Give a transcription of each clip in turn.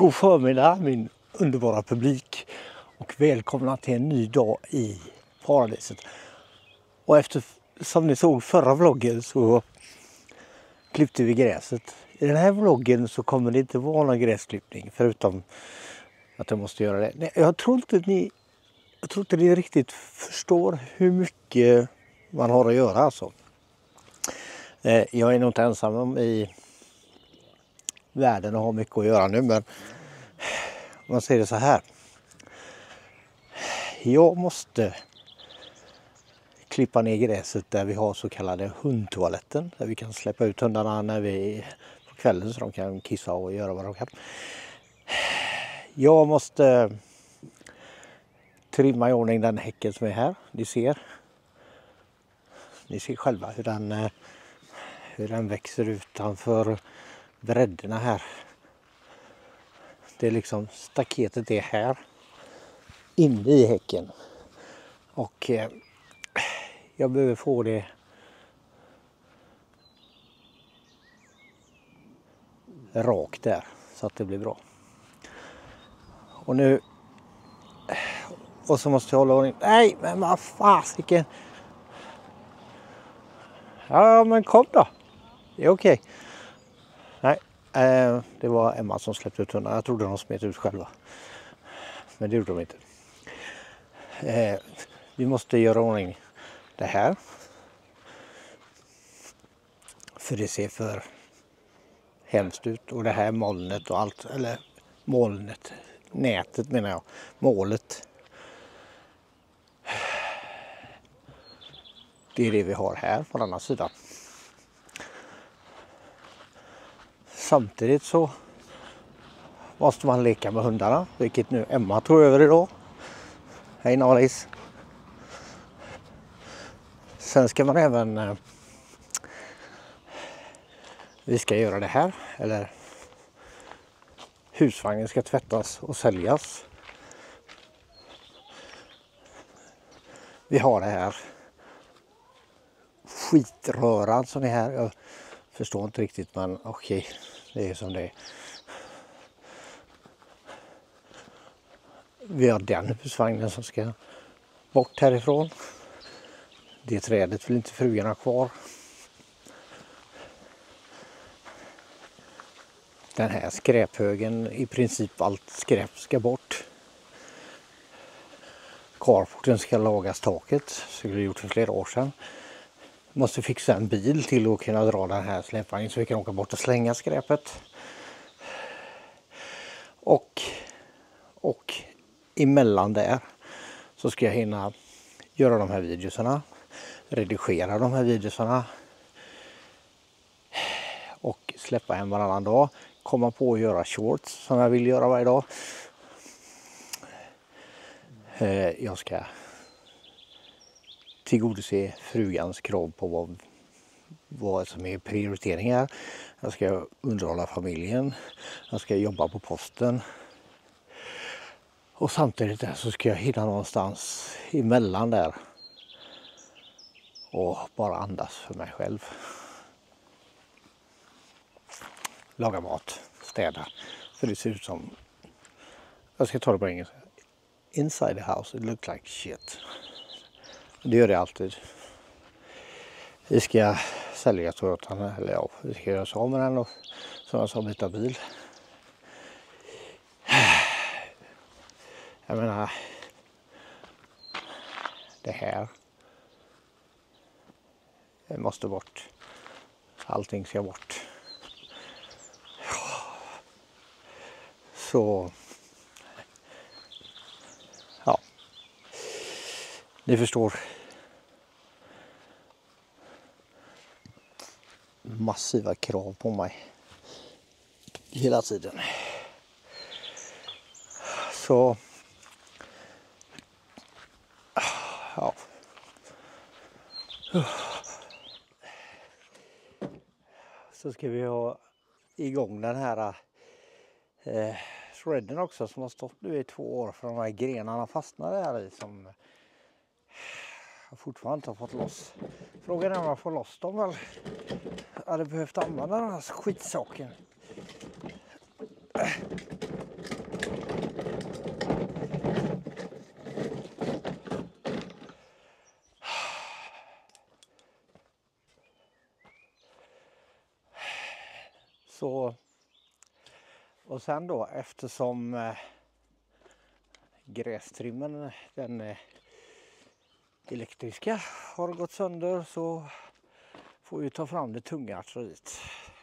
God förmiddag min underbara publik och välkomna till en ny dag i paradiset. Och efter som ni såg förra vloggen så klippte vi gräset. I den här vloggen så kommer det inte vara någon gräsklippning förutom att jag måste göra det. Nej, jag tror inte ni riktigt förstår hur mycket man har att göra alltså. Jag är nog inte ensam i världen och har mycket att göra nu, men man säger det så här. Jag måste klippa ner gräset där vi har så kallade hundtoaletten. Där vi kan släppa ut hundarna när vi på kvällen så de kan kissa och göra vad de kan. Jag måste trimma i ordning den häcken som är här. Ni ser själva hur den växer utanför bredderna här. Det är liksom staketet är här inne i häcken. Och jag behöver få det rakt där så att det blir bra. Och så måste jag hålla ordning. Nej, men vad fasiken. Ja, men kom då. Det är okej. Nej, det var Emma som släppte ut hundarna. Jag trodde de smet ut själva. Men det gjorde de inte. Vi måste göra ordning det här. För det ser för hemskt ut. Och det här molnet och allt. Eller molnet. Nätet menar jag. Målet. Det är det vi har här på andra sidan. Samtidigt så måste man leka med hundarna. Vilket nu Emma tog över idag. Hej Nalis. Sen ska man även... vi ska göra det här. Eller husvagnen ska tvättas och säljas. Vi har det här. Skitröran som är här. Jag förstår inte riktigt, men okej. Det är som det är. Vi har den husvagnen som ska bort härifrån. Det trädet vill inte frugan ha kvar. Den här skräphögen, i princip allt skräp ska bort. Carporten ska lagas taket, så det gjort för flera år sedan. Måste fixa en bil till att kunna dra den här släpvagnen så vi kan åka bort och slänga skräpet. Och emellan där så ska jag hinna göra de här videorna, redigera de här videorna och släppa en varannan dag. Komma på att göra shorts som jag vill göra varje dag. Jag ska tillgodose frugans krav på vad som är prioriteringar. Jag ska underhålla familjen. Jag ska jobba på posten. Och samtidigt där så ska jag hinna någonstans emellan där. Och bara andas för mig själv. Laga mat, städa. För det ser ut som... jag ska ta det på engelska. Inside the house it looks like shit. Det gör det alltid. Vi ska sälja Toyotan, eller ja, vi ska göra så med den och som jag sa, byta bil. Jag menar, det här det måste bort. Allting ska bort. Så ja, ni förstår. Massiva krav på mig hela tiden. Så ja. Så ska vi ha igång den här threaden också som har stått nu i 2 år för de här grenarna fastnade här i som jag fortfarande inte har fått loss. Frågan är om jag får loss dem väl. Jag hade behövt använda den här skitsaken. Så, och sen då eftersom grästrimmen, den elektriska, har gått sönder, så får vi ta fram det tunga artilleriet.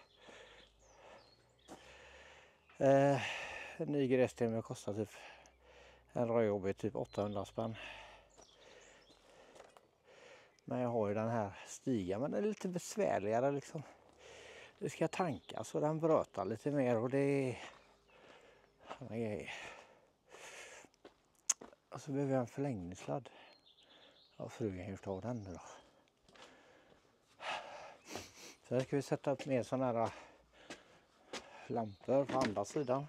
En ny grästrimmer kostar typ en röjobb typ 800 spänn. Men jag har ju den här stigen, men den är lite besvärligare liksom. Det ska tankas och den brötar lite mer och det är... Och så behöver jag en förlängningssladd. Ja, frugan har gjort av den nu då. Så här ska vi sätta upp mer sådana här lampor på andra sidan.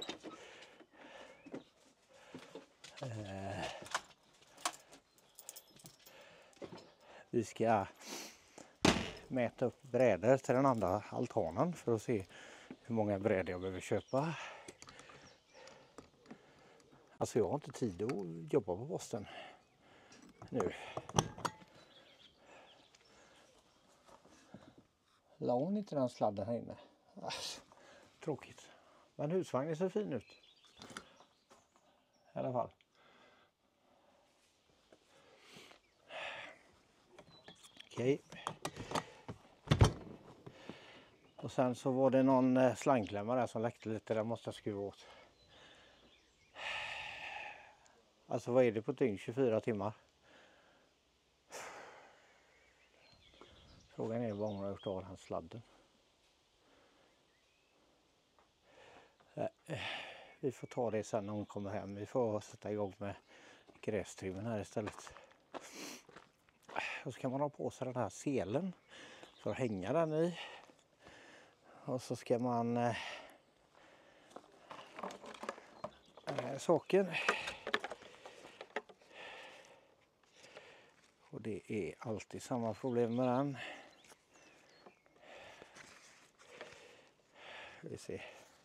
Vi ska mäta upp brädor till den andra altanen för att se hur många brädor jag behöver köpa. Alltså jag har inte tid att jobba på posten nu. La hon inte den sladden här inne? Tråkigt. Men husvagnen ser fin ut. I alla fall. Okej. Och sen så var det någon slangklämma där som läckte lite. Den måste jag skruva åt. Alltså vad är det på tyngd? 24 timmar. Frågan är vad hon har gjort av den sladden. Vi får ta det sen när hon kommer hem. Vi får sätta igång med grästrimmen här istället. Och så kan man ha på sig den här selen för att hänga den i. Och så ska man saken. Och det är alltid samma problem med den. Vi ser.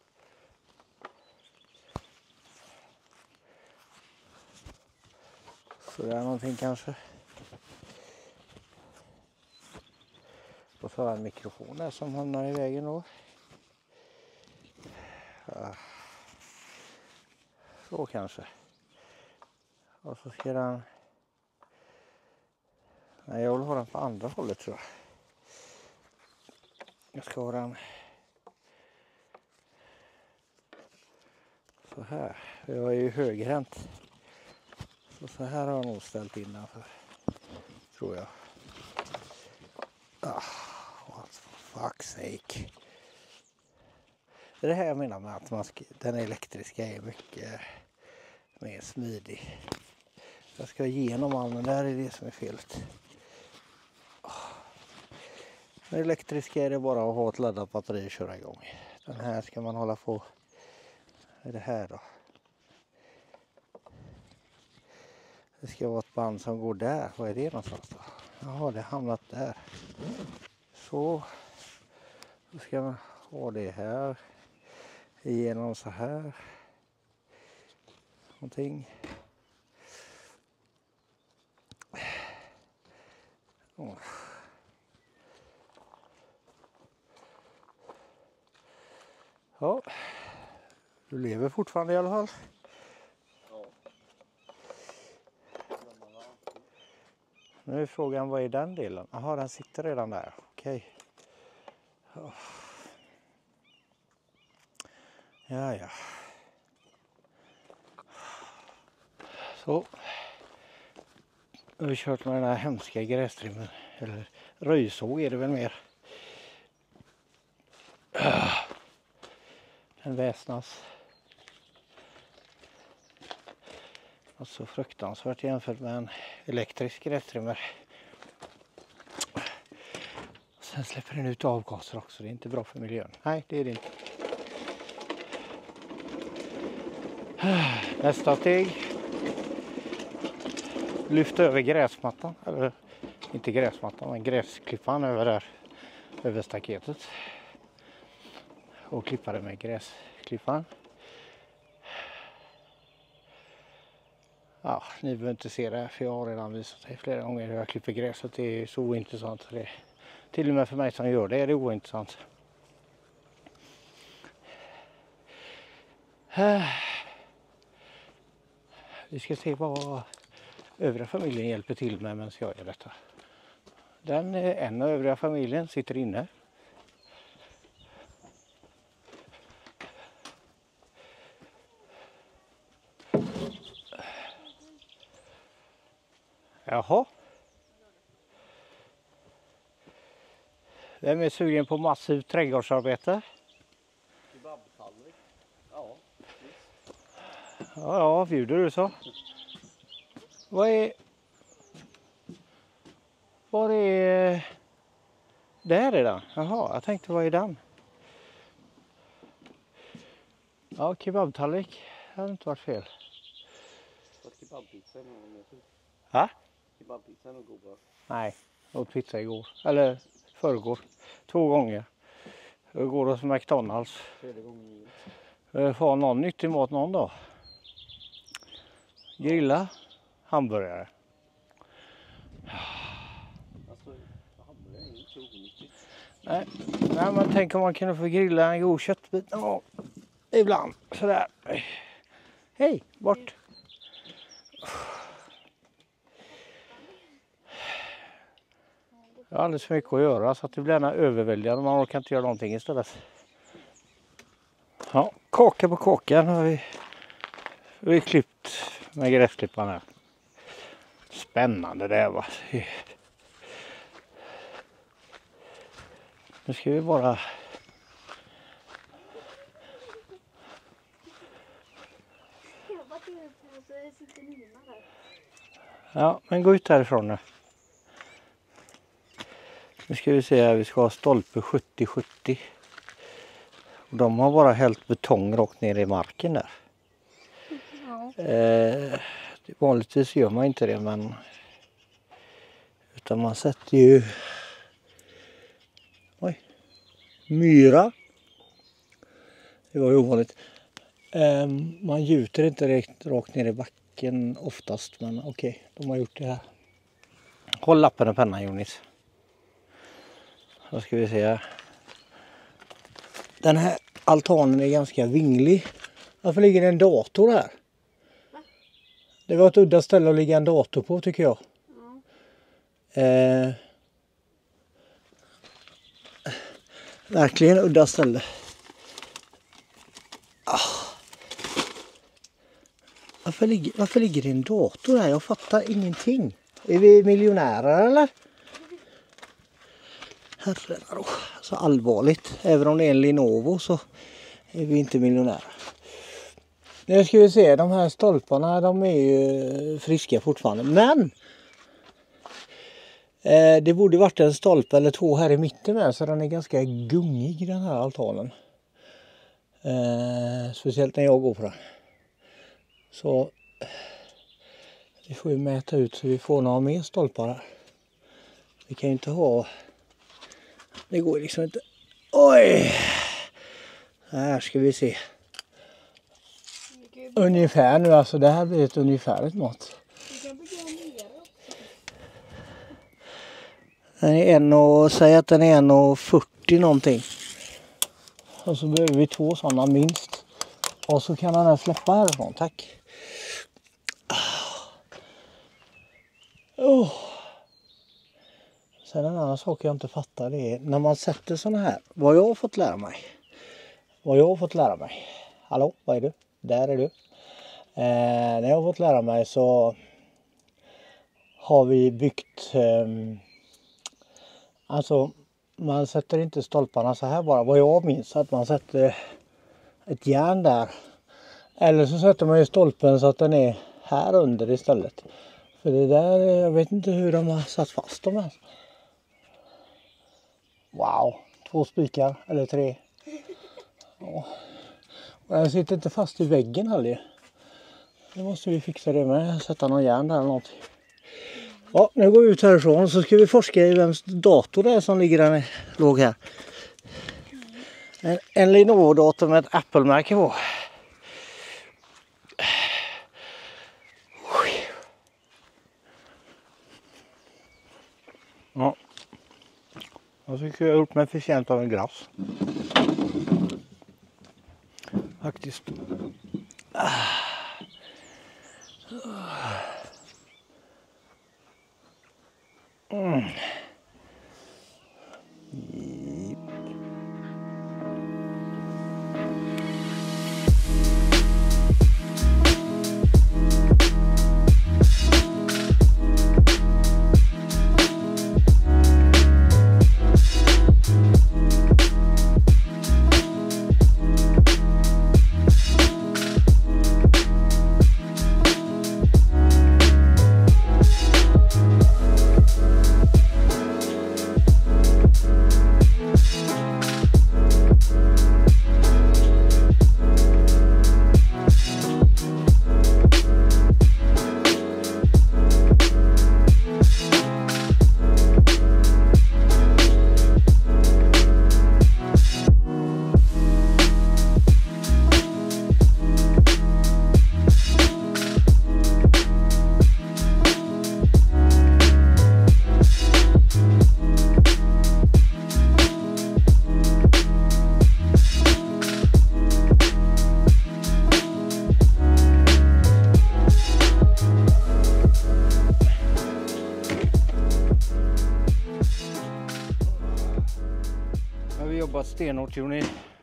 Så där någonting kanske. Och så har jag en mikrofon där som hamnar i vägen då. Ja. Så kanske. Och så ska den... Nej, jag vill ha den på andra hållet tror jag. Jag ska ha den så här. Jag är ju högerhänt. Så här har jag nog ställt innanför. Tror jag. What for fuck's sake. Det är det här jag menar med att den elektriska är mycket mer smidig. Jag ska igenom armen, där är det som är felet. Den elektriska är det bara att ha ett laddat batteri och köra igång. Den här ska man hålla på. Vad är det här då? Det ska vara ett band som går där. Vad är det någonstans då? Jaha, det har hamnat där. Så. Då ska man ha det här. Igenom så här. Någonting. Oh. Ja. Du lever fortfarande i alla fall. Ja. Nu är frågan, vad är den delen? Jaha, den sitter redan där. Okej. Ja. Ja. Så. Nu har vi kört med den här hemska grästrimmen. Eller röjsåg är det väl mer. Den väsnas. Alltså fruktansvärt jämfört med en elektrisk grästrimmer. Sen släpper den ut avgaser också. Det är inte bra för miljön. Nej, det är det inte. Nästa steg. Lyfta över gräsmattan. Eller inte gräsmattan, men gräsklippan över där. Över staketet. Och klippa det med gräsklippan. Ja, ni behöver inte se det för jag har redan visat det flera gånger hur jag klipper gräset. Det är så ointressant. Det är, till och med för mig som gör det är det ointressant. Vi ska se vad övriga familjen hjälper till med medan jag gör detta. En av övriga familjen sitter inne. Jaha. Vem är sugen på massivt trädgårdsarbete? Kebabtallrik. Ja. Ja, bjuder du så. Var är... Där är den. Jaha, jag tänkte vad är den? Ja, kebabtallrik. Det hade inte varit fel. Kebabpizza är nog mer typ. Va? Kebabpizza är nog godare. Nej, jag åt pizza igår. Eller förrgår. 2 gånger. Jag går hos McDonalds. 3:e gången gilt. Jag får någon nyttig mat någon dag. Grilla. Hamburgare. Alltså, hamburgare är inte så onyttigt. Nej, men tänk om man kunde få grilla en god köttbit. Ja, ibland. Sådär. Hej, bort. Jag har alldeles för mycket att göra så att det blir gärna överväldigande. Man orkar inte göra någonting istället. Ja, kaka på kakan har vi klippt med gräsklippan här. Spännande det va. Nu ska vi bara... Ja, men gå ut härifrån nu. Nu ska vi se här, vi ska ha stolpe 70-70. De har bara hällt betong rakt ner i marken där. Ja. Vanligtvis gör man inte det, men... Utan man sätter ju... Oj. Myra. Det var ju ovanligt. Man gjuter inte rakt ner i backen oftast, men okej, de har gjort det här. Håll lappen och pennan, Jonis. Då ska vi se. Den här altanen är ganska vinglig. Varför ligger det en dator här? Va? Det var ett udda ställe att ligga en dator på tycker jag. Ja. Verkligen udda ställe. Varför ligger det en dator här? Jag fattar ingenting. Är vi miljonärer eller? Herrarna då. Så allvarligt. Även om det är en Lenovo så är vi inte miljonärer. Nu ska vi se. De här stolparna de är ju friska fortfarande. Men! Det borde varit en stolpe eller 2 här i mitten med. Så den är ganska gungig den här altanen. Speciellt när jag går på den. Så vi får ju mäta ut så vi får några mer stolpar här. Vi kan ju inte ha... Det går liksom inte... Oj! Här ska vi se. Ungefär nu alltså. Det här blir ett ungefärligt mått. Den är och säg att den är 1,40 någonting. Och så behöver vi 2 sådana minst. Och så kan den här släppa härifrån. Tack. Sen en annan sak jag inte fattar det är när man sätter såna här. Vad jag har fått lära mig. Hallå, vad är du? Där är du. När jag har fått lära mig så har vi byggt alltså man sätter inte stolparna så här bara. Vad jag minns att man sätter ett järn där. Eller så sätter man ju stolpen så att den är här under istället. För det där, jag vet inte hur de har satt fast dem här. Wow, 2 spikar eller 3. Ja. Och den sitter inte fast i väggen heller. Nu måste vi fixa det med, sätta någon järn där eller någonting. Ja, nu går vi ut härifrån så ska vi forska i vems dator det är som ligger där låg här. En Lenovo-dator med ett Apple-märke på. Ja. Jag tycker jag har gjort mig förtjänt av en glass. Faktiskt. Nu har vi jobbat stenhårt, Joni.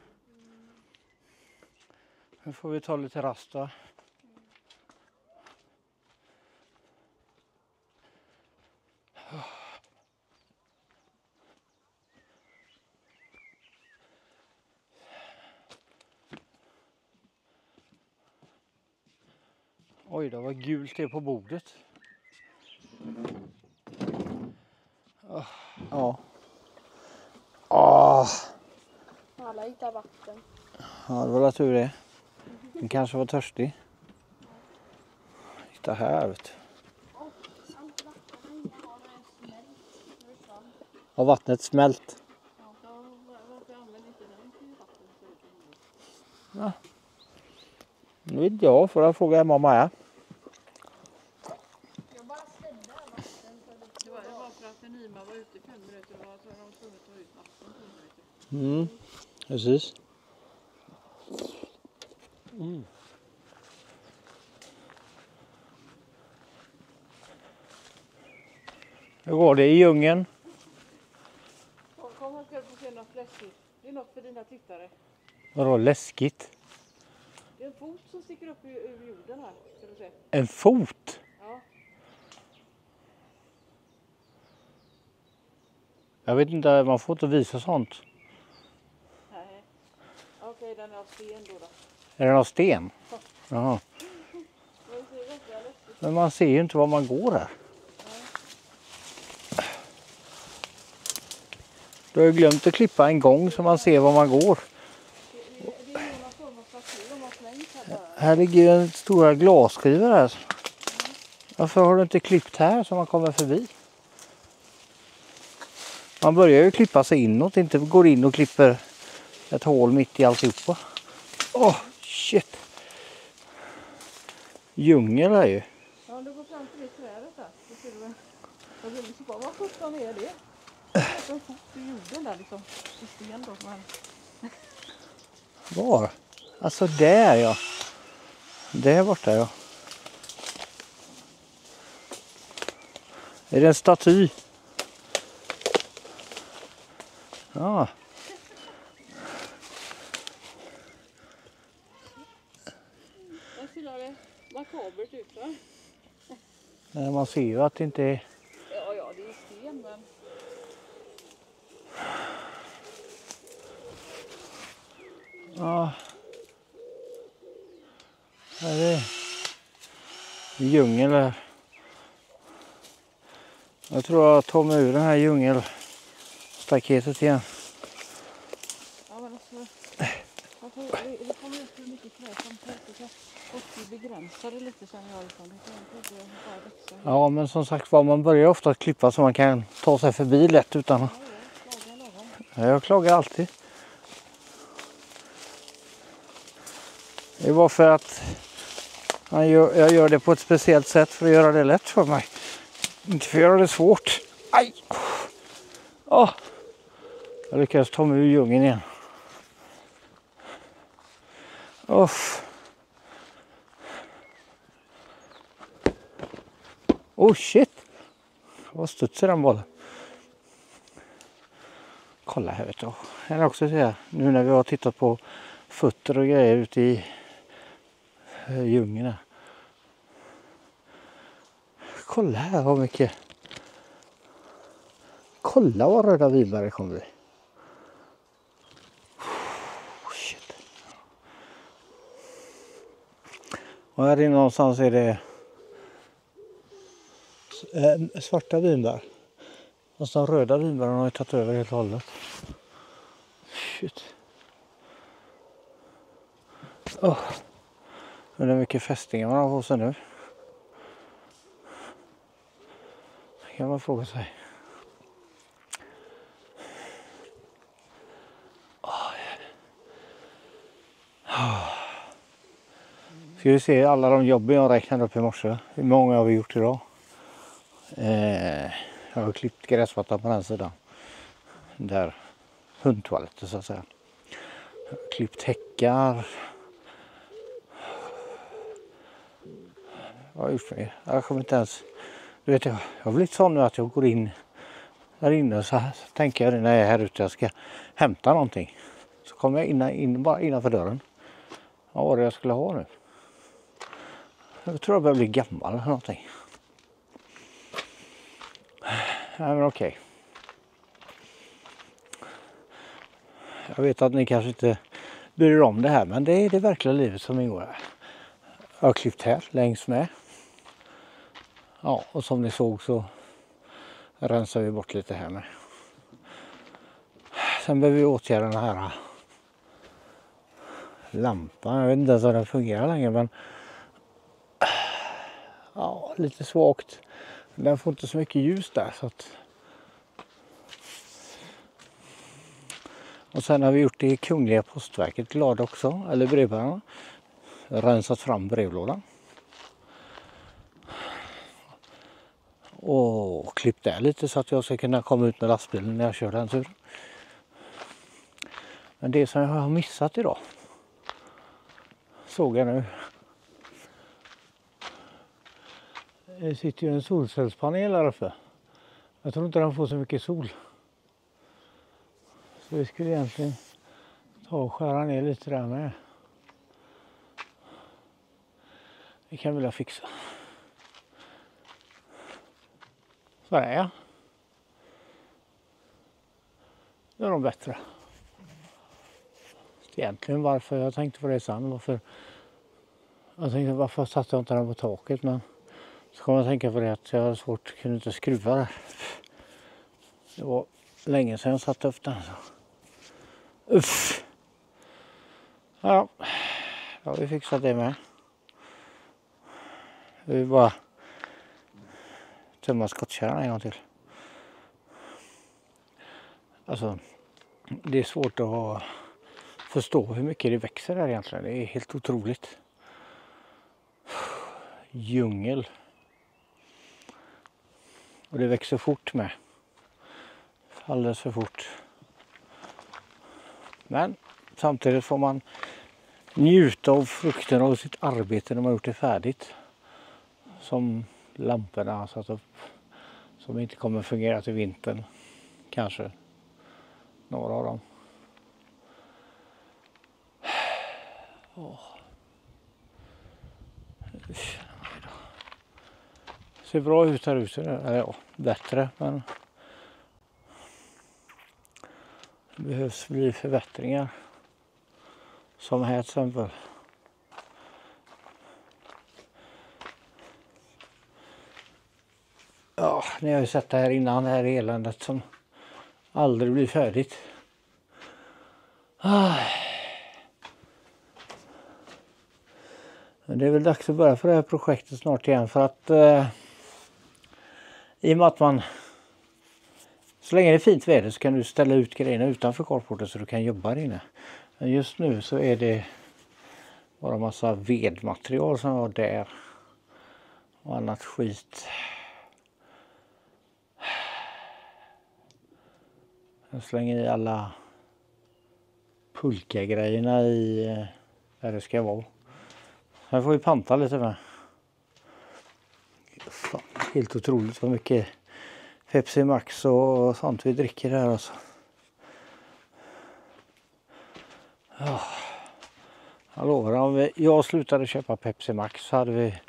Nu får vi ta lite rast då. Oj, det var gult det på bordet. Ja. Alla hittar vatten. Ja, det var tur det. Den kanske var törstig. Titta här, vet du. Har vattnet smält? Ja. Nu vet jag, får jag fråga mamma här. Jag bara ställde vatten. Det var för att Nima var ute i 5 minuter och så de tvungna att ta ut vatten. Precis. Hur går det i djungeln? Kom och ska få se något läskigt. Det är något för dina tittare. Vadå läskigt? Det är en fot som sticker upp ur jorden här. Ska du se. En fot? Ja. Jag vet inte, man får inte visa sånt. Nej. Okej, den är av sten då. Är den av sten? Jaha. Det ser ganska läskigt. Men man ser ju inte var man går här. Du har ju glömt att klippa en gång så man ser var man går. Det är någon form av stativ de har slängt här bara. Här ligger ju en stora glasskivor här. Varför har du inte klippt här så man kommer förbi? Man börjar ju klippa sig inåt, inte går in och klipper ett hål mitt i alltihopa. Shit. Djungel är ju. Ja, du går fram till det trädet där. Då ser du. Jag vill så bara, vad sjutton är det? Det är en fot i jorden där liksom. I sten då. Men... Var? Alltså där ja. Där borta ja. Är det en staty? Ja. Jag ser det makabert ut va? Man ser ju att det inte är... Ja, det är sten men... Ja. Här är det djungel här. Jag tror jag tar mig ur den här djungelstaketet igen. Ja men alltså... Det kommer ut hur mycket trä som helst. Och vi begränsar det lite sen jag liksom. Ja men som sagt var, man börjar ofta klippa så man kan ta sig förbi lätt utan... Ja, jag klagar alltid. Det är bara för att jag gör det på ett speciellt sätt för att göra det lätt för mig. Inte för att göra det svårt. Aj! Jag lyckades ta mig ur djungeln igen. Oh shit! Vad studsar den bollen. Kolla här vet du. Jag kan också säga nu när vi har tittat på fötter och grejer ute i djungeln här. Kolla här vad mycket. Kolla vad röda vinbär det kommer bli. Shit. Och här inne någonstans är det svarta vinbär. Och så röda vinbär har ju tagit över helt och hållet. Shit. Oh. Det är mycket fästingar man har på sig nu. Det kan man fråga sig. Ska vi se alla de jobben jag räknade upp i morse. Hur många har vi gjort idag? Jag har klippt gräsmattan på den sidan. Där hundtoaletten så att säga. Jag har klippt häckar. Vad har jag gjort för det? Jag kommer inte ens... Du vet, jag har blivit sån nu att jag går in där inne och så tänker jag när jag är här ute jag ska hämta någonting. Så kommer jag in bara innanför dörren. Vad var det jag skulle ha nu? Jag tror jag börjar bli gammal eller någonting. Nej men okej. Jag vet att ni kanske inte bryr er om det här men det är det verkliga livet som ingår här. Jag har klippt här längs med. Ja och som ni såg så rensar vi bort lite här med. Sen behöver vi åtgärda den här lampan. Jag vet inte ens om den fungerar längre men ja, lite svagt. Den får inte så mycket ljus där så att... Och sen har vi gjort det i Kungliga Postverket glad också, eller brevbärarna. Rensat fram brevlådan. Och klippt där lite så att jag ska kunna komma ut med lastbilen när jag kör den tur. Men det som jag har missat idag såg jag nu. Det sitter ju en solcellspanel här uppe. Jag tror inte den får så mycket sol. Så vi skulle egentligen ta och skära ner lite där med. Det kan vi väl fixa. Så är jag. Det är nog bättre. Egentligen varför jag tänkte på det sen. Jag tänkte varför satte jag inte den på taket men så kommer jag tänka på det att jag hade svårt, kunde inte skruva där. Det var länge sedan jag satte upp den. Uff. Ja, då har vi fixat det med. Vi bara tömma skottkärran en gång till. Alltså, det är svårt att förstå hur mycket det växer där egentligen. Det är helt otroligt. Djungel. Och det växer fort med. Alldeles för fort. Men samtidigt får man njuta av frukten av sitt arbete när man gjort det färdigt. Som lamporna har satt upp. Som inte kommer fungera till vintern. Kanske några av dem. Ser bra ut här ute. Eller ja, bättre men det behövs bli förbättringar. Som här till exempel. Ja, ni har ju sett det här innan, det här eländet som aldrig blir färdigt. Men det är väl dags att börja för det här projektet snart igen för att i och med att man så länge det är fint väder så kan du ställa ut grejerna utanför carporten så du kan jobba där inne. Men just nu så är det bara massa vedmaterial som var där och annat skit. Jag slänger i alla pulka-grejerna i där det ska vara. Här får vi panta lite med. Fan. helt otroligt vad mycket Pepsi Max och sånt vi dricker här alltså. Ja. Jag lovar, om jag slutade köpa Pepsi Max så hade vi...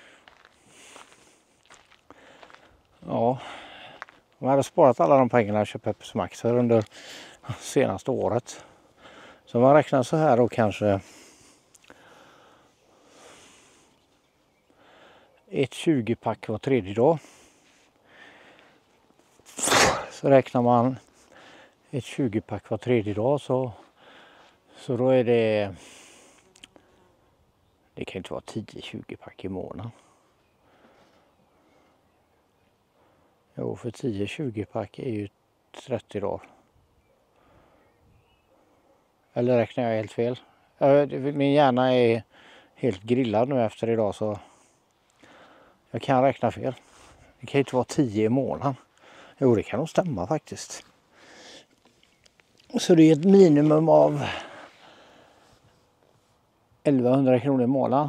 Ja, om jag hade sparat alla de pengarna jag köpt Pepsi Max under senaste året. Så om man räknar så här då kanske... Ett 20-pack var tredje dag. Så räknar man ett 20-pack var tredje dag så då är det... Det kan inte vara 10-20-pack i månaden. Jo, för 10-20-pack är ju 30 dagar. Eller räknar jag helt fel? Min hjärna är helt grillad nu efter idag så jag kan räkna fel. Det kan ju inte vara 10 i månaden. Jo, det kan nog stämma faktiskt. Så det är ett minimum av 1100 kronor i månaden.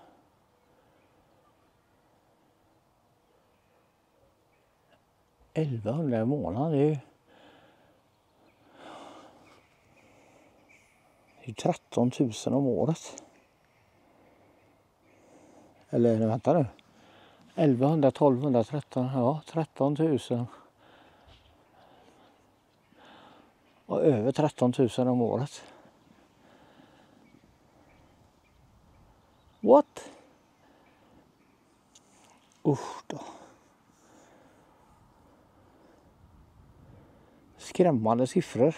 I månaden, det är 13 000 om året. Eller vänta nu. 1100, 1200, 13, ja 13 000. Och över 13 000 om året. What? Usch då. Skrämmande siffror.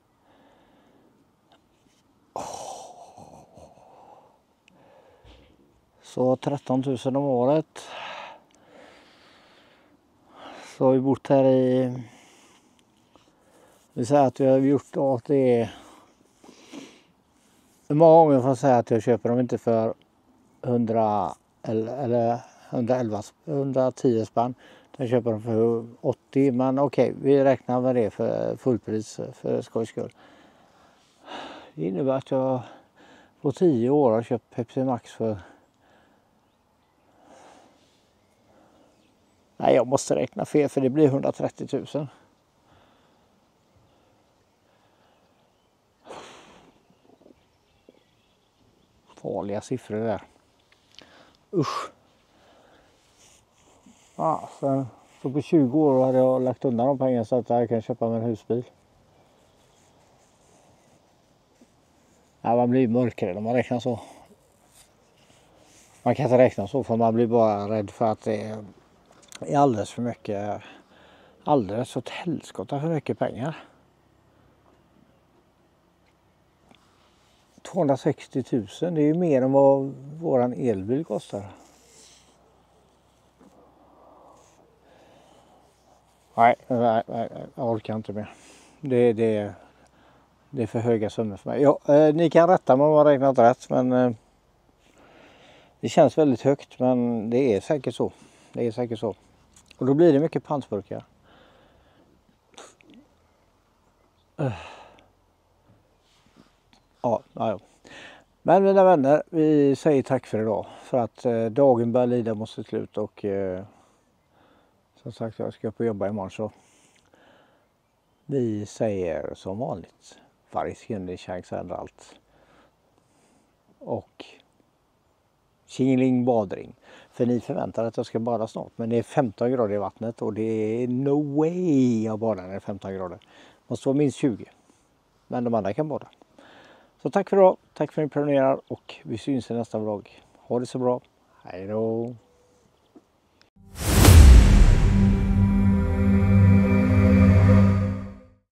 Så 13 000 om året. Så har vi bott här i... Vi säger att vi har gjort att det är... Många gånger får jag säga att jag köper dem inte för 100 eller 110 spänn. Jag köper dem för 80, men okej, vi räknar med det för fullpris för skojs skull. Det innebär att jag på 10 år har köpt Pepsi Max för... Nej, jag måste räkna fel för det blir 130 000. Farliga siffror där. Usch. Ja, så på 20 år hade jag lagt undan de pengarna så att jag kan köpa mig en husbil. Ja, man blir mörkare när man räknar så. Man kan inte räkna så för man blir bara rädd för att det är alldeles för mycket. Alldeles åt helskotta för mycket pengar. 260 000, det är ju mer än vad våran elbil kostar. Nej, jag orkar inte mer. Det är för höga summor för mig. Ja, ni kan rätta mig om jag har räknat rätt, men det känns väldigt högt, men det är säkert så. Det är säkert så. Och då blir det mycket pantburkar. Ja. Men mina vänner, vi säger tack för idag. För att dagen börjar lida mot sitt slut och som sagt jag ska upp och jobba imorgon så. Vi säger som vanligt. Varje sekund är chans ändrar allt. Och tjingeling badring. För ni förväntar att jag ska bada snart. Men det är 15 grader i vattnet och det är no way jag badar när det är 15 grader. Måste vara minst 20. Men de andra kan bada. Så tack för idag. Tack för att ni prenumererar och vi syns i nästa vlogg. Ha det så bra. Hej då.